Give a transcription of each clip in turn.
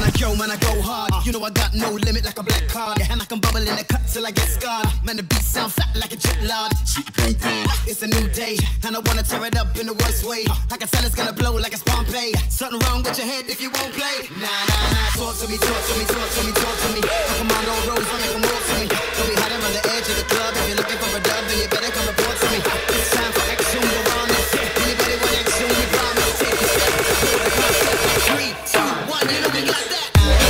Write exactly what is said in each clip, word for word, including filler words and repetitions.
when I go, man, I go hard. You know I got no limit like a black card. Yeah, and I can bubble in the cut till I get scarred. Man, the beat sound fat like a jet lard. It's a new day, and I wanna tear it up in the worst way. I can tell it's gonna blow like it's Pompeii. Something wrong with your head if you won't play. Nah, nah, nah, talk to me, talk to me, talk to me, talk to me. I command all roads, I make them walk to me. So we had him on the edge of the club. If you're looking for a dub, then you better come report to me. It's time for action, we're on this. Anybody want action, we promise. Take a step, three, two, one, you know we got that.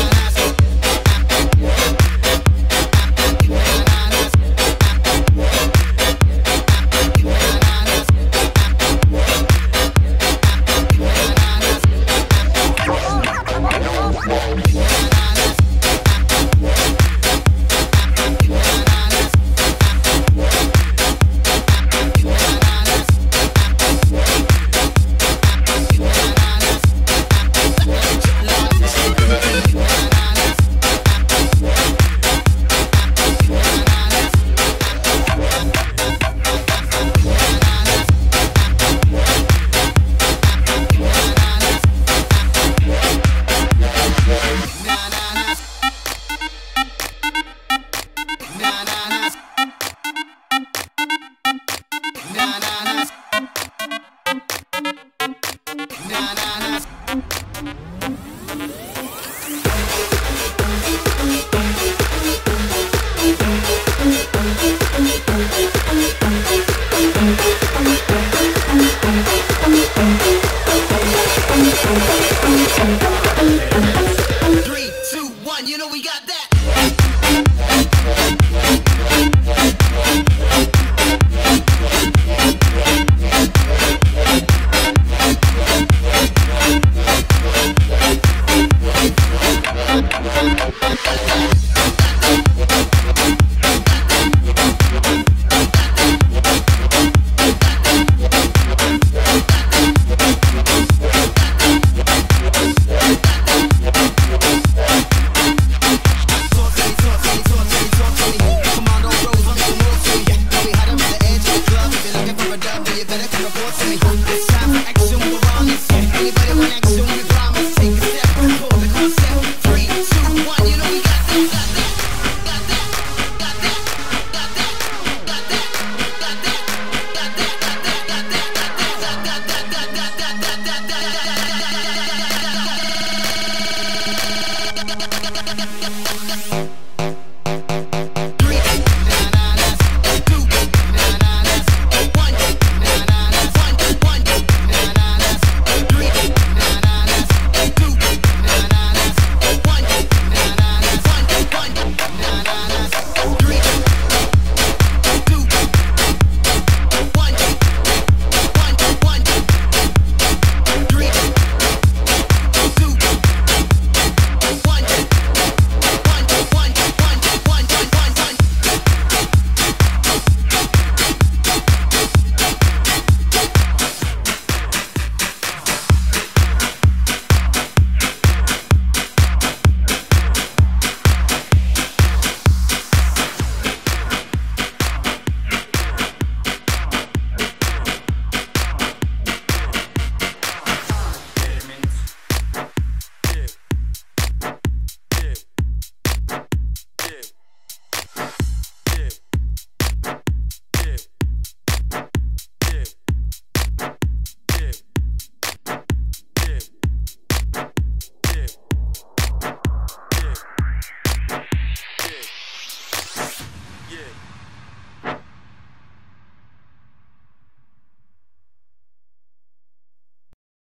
Three, two, one, you know we got that.